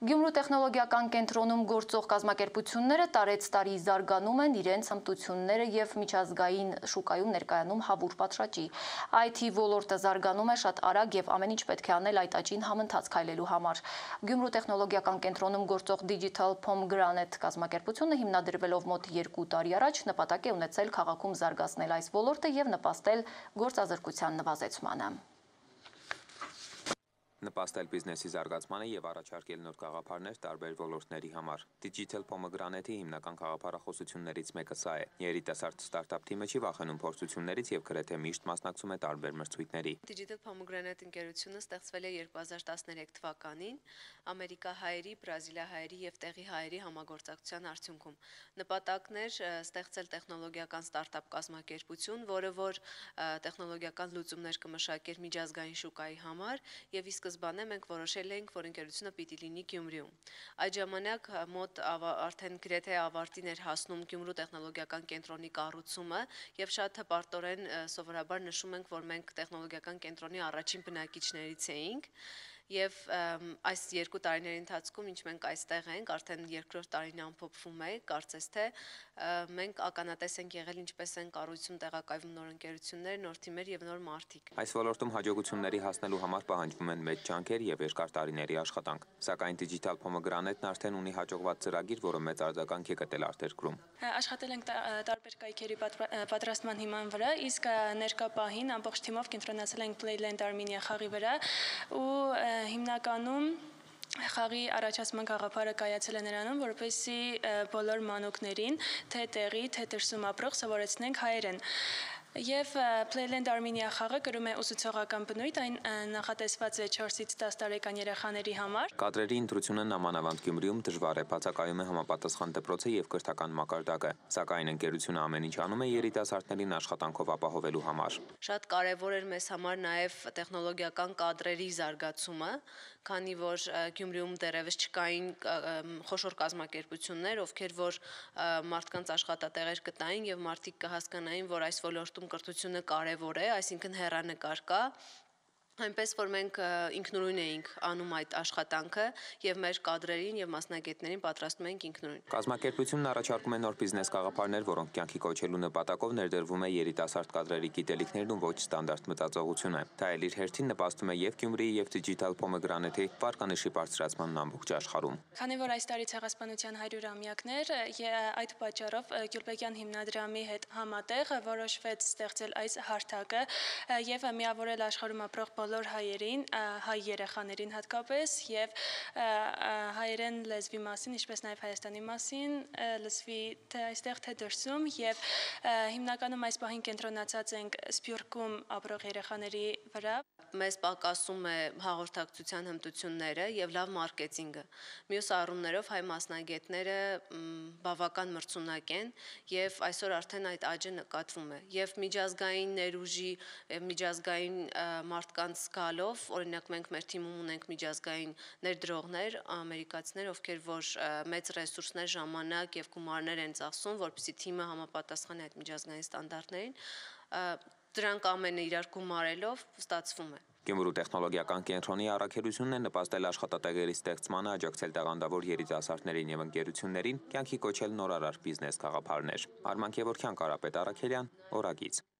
Գյումրու տեխնոլոգիական կենտրոնում գործող կազմակերպությունները տարեց տարի զարգանում են իրենց հմտությունները և միջազգային շուկայում ներկայանում հավուր պատշաճի։ IT ոլորտը զարգանում է շատ արագ և ամեն ինչ պետք է անել այդ աճին համընթաց քայլելու համար։ Գյումրու տեխնոլոգիական կենտրոնում գործող Digital Pomegranate կազմակերպությունը հիմնադրվելով մոտ 2 տարի առաջ նպատակ է ունեցել քաղաքում զարգացնել այս ոլորտը և նպաստել գործազրկության նվազեցմանը։ Նպաստել բիզնեսի զարգացմանը և առաջարկել նոր գաղափարներ տարբեր ոլորտների համար։ Digital Pomegranate-ի հիմնական գաղափարախոսություններից մեկը սա է։ Երիտասարդ ստարտափ թիմը չի վախենում փորձություններից և գրեթե միշտ մասնակցում է տարբեր մրցույթների։ Digital Pomegranate ընկերությունը ստեղծվել է 2013 թվականին ամերիկահայերի, բրազիլիահայերի և տեղի հայերի համագործակցության արդյունքում։ Նպատակն էր ստեղծել տեխնոլոգիական ստարտափ կազմակերպություն, որը որ տեխնոլոգիական լուծումներ կմշակեր միջազգային շուկայի համար, և ի սկզբանե մենք որոշել էինք, որ ընկերությունը պիտի լինի Գյումրիում։ Այդ ժամանակ մոտ արդեն գրեթե ավարտին էր հասնում Գյումրու տեխնոլոգիական կենտրոնի կառուցումը, և շատ հպարտորեն սովորաբար նշում ենք, որ մենք տեխնոլոգիական կենտրոնի առաջին բնակիչներից էինք, և այս 2 տարիների ընթացքում, ինչ մենք այստեղ ենք, արդեն երկրորդ տարին ամփոփվում է, կարծես թե մենք ականատես ենք եղել ինչպես են կառույցում տեղակայվում նոր ընկերություններ, նոր թիմեր և նոր մարդիկ։ Այս ոլորտում հաջողությունների հասնելու համար պահանջվում են մեծ ջանքեր և երկար տարիների աշխատանք։ Սակայն Digital Pomegranate-ն արդեն ունի հաջողված ծրագիր, որը մեծ արձագանք է գտել արտերկրում։ Աշխատել ենք տարբեր կայքերի պատրաստման հիման վրա, իսկ ներկա պահին ամբողջ թիմով կենտրոնացել ենք Playland Armenia խաղի վրա ու հիմնականում խաղի առաջացման գաղափարը կայացել է նրանում, որպեսզի բոլոր մանուկներին, թե տեղի, թե դրսում ապրող սովորեցնենք հայերեն։ Եվ Playland Armenia խաղը կրում է ուսուցողական բնույթ, այն նախատեսված է 4-ից 10 տարեկան երեխաների համար։ Կադրերի ընտրությունը նամանավանդ Գյումրիում դժվար է, բացակայում է համապատասխան դպրոցը և կրթական մակարդակը, սակայն ընկերությունը ամեն ինչ անում է երիտասարդներին աշխատանքով ապահովելու համար։ Շատ կարևոր էր մեզ համար նաև տեխնոլոգիական կադրերի զարգացումը, քանի որ Գյումրիում դեռևս չկային խոշոր կազմակերպություններ, ովքեր որ մարդկանց աշխատատեղեր կտային և մարդիկ կհասկանային, որ այս ոլորտում կրթությունը կարևոր է, այսինքն հեռանկար կա, այնպես որ մենք ինքնուրույն էինք անում այդ աշխատանքը և մեր կադրերին և մասնագետներին պատրաստում էինք ինքնուրույն։ Կազմակերպությունն առաջարկում է նոր բիզնես գաղափարներ, որոնք կյանքի կոչելու նպատակով ներդրվում է երիտասարդ կադրերի գիտելիքներն ու ոչ ստանդարտ մտածողությունը։ Դա էլ իր հերթին նպաստում է և Գյումրիի և Digital Pomegranate-ի վարկանիշի բարձրացմանն ամբողջ աշխարհում։ Քանի որ այս տարի ցեղասպանության 100-ամյակն էր, այդ պատճառով Գյուլբեկյան հիմնադրամի հետ համատեղ որոշվեց ստեղծել այս հարթակը և միավորել աշխարհում ապրող բոլոր հայերին, հայ երեխաներին հատկապես, և հայերեն լեզվի մասին, ինչպես նաև Հայաստանի մասին լսվի թե այստեղ, թե դրսում, և հիմնականում այս պահին կենտրոնացած ենք Սփյուռքում ապրող երեխաների վրա։ Մեզ պակասում է հաղորդակցության հմտությունները և լավ մարքեթինգը։ Մյուս առումներով հայ մասնագետները բավական մրցունակ են և այսօր արդեն այդ աճը նկատվում է։ Եվ միջազգային ներուժի, միջազգային մարդկանց գալով, օրինակ մենք մեր թիմում ունենք միջազգային ներդրողներ, ամերիկացիներ, ովքեր որ մեծ ռեսուրսներ, ժամանակ և գումարներ են ծախսում, որպեսզի թիմը համապատասխանի այդ միջազգային ստանդարտներին, դրանք ամենը իրար գումարելով ստացվում է։ Գյումրու տեխնոլոգիական կենտրոնի առաքելությունն է նպաստել աշխատատեղերի ստեղծմանը, աջակցել տաղանդավոր երիտասարդներին և ընկերություններին կյանքի կոչել նորարար բիզնես գաղափարներ։ Արման Գևորգյան, Կարապետ Առաքելյան, Օրագիծ։